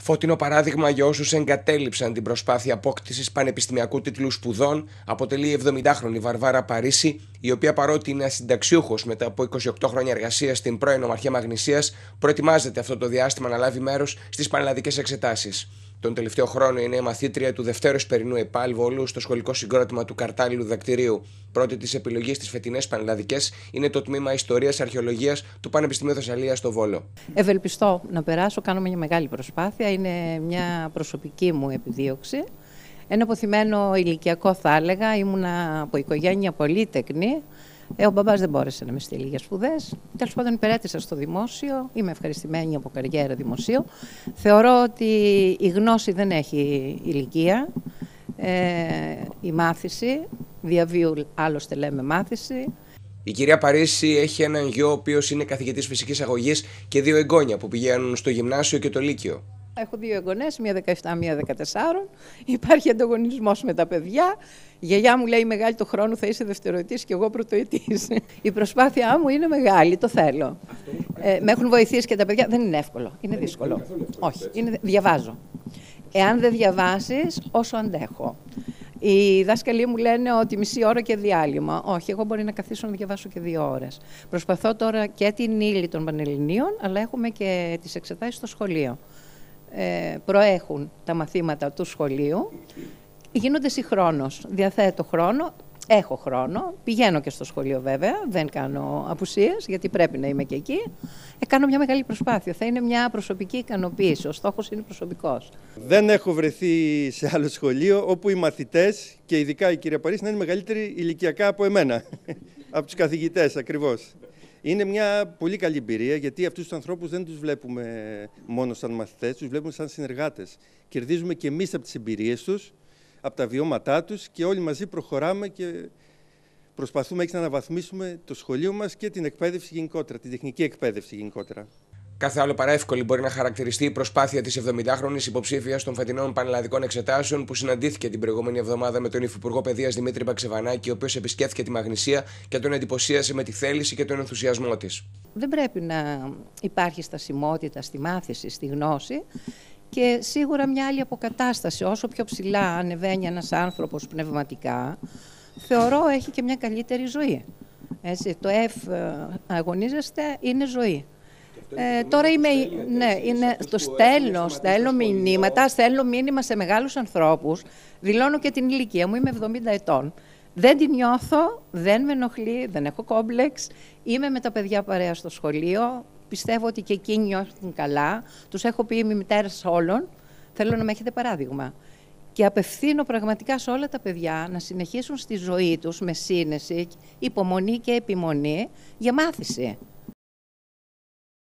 Φωτεινό παράδειγμα για όσους εγκατέλειψαν την προσπάθεια απόκτησης πανεπιστημιακού τίτλου σπουδών αποτελεί η 70χρονη Βαρβάρα Παρίσι, η οποία παρότι είναι ασυνταξιούχος μετά από 28 χρόνια εργασίας στην πρώην Ομαρχία Μαγνησίας, προετοιμάζεται αυτό το διάστημα να λάβει μέρος στις πανελλαδικές εξετάσεις. Τον τελευταίο χρόνο είναι μαθήτρια του Δευτέρου Εσπερινού ΕΠΑΛ Βόλου στο σχολικό συγκρότημα του Καρτάλληλου Διδακτηρίου. Πρώτη της επιλογής στις φετινές πανελλαδικές είναι το τμήμα Ιστορίας Αρχαιολογίας του Πανεπιστημίου Θεσσαλίας στο Βόλο. Ευελπιστώ να περάσω, κάνω μια μεγάλη προσπάθεια. Είναι μια προσωπική μου επιδίωξη. Ένα αποθυμένο ηλικιακό, θα έλεγα. Ήμουνα από οικογένεια πολύτεκνη. Ο μπαμπάς δεν μπόρεσε να με στείλει για σπουδές. Τέλος πάντων, υπηρέτησα στο δημόσιο. Είμαι ευχαριστημένη από καριέρα δημοσίου. Θεωρώ ότι η γνώση δεν έχει ηλικία. Η μάθηση, διαβίου άλλωστε λέμε μάθηση. Η κυρία Παρίσι έχει έναν γιο, ο οποίος είναι καθηγητής φυσικής αγωγής, και δύο εγγόνια που πηγαίνουν στο γυμνάσιο και το λύκειο. Έχω δύο εγγονές, μία 17, μία 14. Υπάρχει ανταγωνισμός με τα παιδιά. Η γιαγιά μου λέει: μεγάλη το χρόνο θα είσαι δευτεροετής και εγώ πρωτοετής. Η προσπάθειά μου είναι μεγάλη, το θέλω. Με έχουν βοηθήσει και τα παιδιά. Δεν είναι εύκολο, είναι δύσκολο. Όχι, διαβάζω. Εάν δεν διαβάσεις, όσο αντέχω. Οι δάσκαλοι μου λένε ότι μισή ώρα και διάλειμμα. Όχι, εγώ μπορεί να καθίσω να διαβάσω και 2 ώρες. Προσπαθώ τώρα και την ύλη των Πανελληνίων, αλλά έχουμε και τις εξετάσεις στο σχολείο. Προέχουν τα μαθήματα του σχολείου, γίνονται συγχρόνως. Διαθέτω χρόνο, έχω χρόνο, πηγαίνω και στο σχολείο βέβαια, δεν κάνω απουσίες γιατί πρέπει να είμαι και εκεί. Κάνω μια μεγάλη προσπάθεια, θα είναι μια προσωπική ικανοποίηση, ο στόχος είναι προσωπικός. Δεν έχω βρεθεί σε άλλο σχολείο όπου οι μαθητές και ειδικά η κυρία Παρίσι να είναι μεγαλύτεροι ηλικιακά από εμένα, από τους καθηγητές ακριβώς. Είναι μια πολύ καλή εμπειρία, γιατί αυτούς τους ανθρώπους δεν τους βλέπουμε μόνο σαν μαθητές, τους βλέπουμε σαν συνεργάτες. Κερδίζουμε και εμείς από τις εμπειρίες τους, από τα βιώματά τους και όλοι μαζί προχωράμε και προσπαθούμε έτσι να αναβαθμίσουμε το σχολείο μας και την εκπαίδευση γενικότερα, την τεχνική εκπαίδευση γενικότερα. Κάθε άλλο παρά εύκολη μπορεί να χαρακτηριστεί η προσπάθεια της 70χρονης υποψήφιας των φετινών πανελλαδικών εξετάσεων που συναντήθηκε την προηγούμενη εβδομάδα με τον Υφυπουργό Παιδείας Δημήτρη Παξεβανάκη, ο οποίος επισκέφθηκε τη Μαγνησία και τον εντυπωσίασε με τη θέληση και τον ενθουσιασμό της. Δεν πρέπει να υπάρχει στασιμότητα στη μάθηση, στη γνώση και σίγουρα μια άλλη αποκατάσταση. Όσο πιο ψηλά ανεβαίνει ένας άνθρωπος πνευματικά, θεωρώ έχει και μια καλύτερη ζωή. Έτσι, το αγωνίζεστε είναι ζωή. Τώρα στέλνω μηνύματα, στέλνω μήνυμα σε μεγάλους ανθρώπους, δηλώνω και την ηλικία μου, είμαι 70 ετών. Δεν την νιώθω, δεν με ενοχλεί, δεν έχω κόμπλεξ, είμαι με τα παιδιά παρέα στο σχολείο, πιστεύω ότι και εκείνοι νιώθουν καλά, τους έχω πει είμαι μητέρας όλων, θέλω να με έχετε παράδειγμα. Και απευθύνω πραγματικά σε όλα τα παιδιά να συνεχίσουν στη ζωή τους με σύνεση, υπομονή και επιμονή για μάθηση.